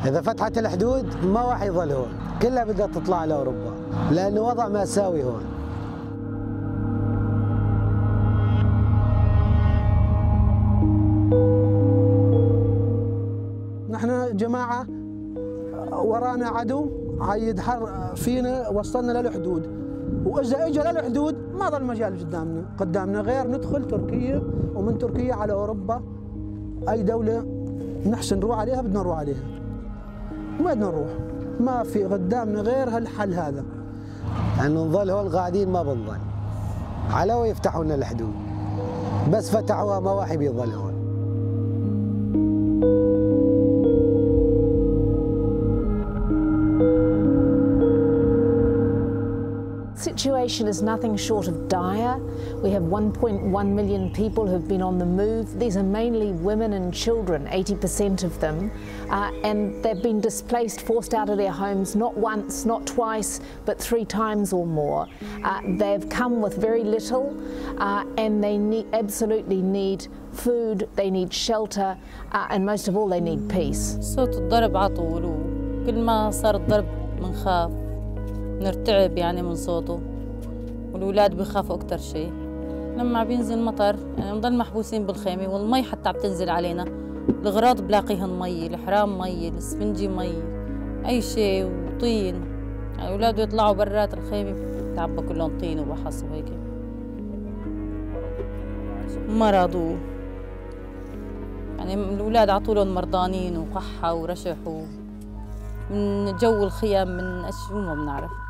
إذا فتحت الحدود ما راح يظل هون، كلها بدها تطلع لأوروبا، لأنه وضع مأساوي هون. نحن جماعة ورانا عدو يدحر فينا، وصلنا للحدود، وإذا إجا للحدود ما ظل مجال قدامنا غير ندخل تركيا، ومن تركيا على أوروبا. أي دولة نحسن نروح عليها بدنا نروح عليها، ما بدنا نروح، ما في قدامنا غير هالحل هذا، أنه نظل هون قاعدين ما بنظل، على يفتحوا لنا الحدود، بس فتحوها ما واحد بيظل هون. The situation is nothing short of dire. We have 1.1 million people who've been on the move. These are mainly women and children, 80% of them, and they've been displaced, forced out of their homes, not once, not twice, but 3 times or more. They've come with very little, and they absolutely need food, they need shelter, and most of all, they need peace. صوت الضرب عطول، وكل ما صار الضرب منخاف، نرتعب يعني من صوته، والأولاد بيخافوا أكتر شيء. لما بينزل مطر يعني بنضل محبوسين بالخيمة، والمي حتى عم تنزل علينا، الأغراض بلاقيهن مي، الحرام مي، الاسفنجي مي، أي شيء، وطين. يعني الأولاد يطلعوا برات الخيمة بتعبى كلهم طين وبحص وهيك. مرضوا يعني الأولاد عطولهم مرضانين وقحة ورشح من جو الخيام، من شو ما بنعرف.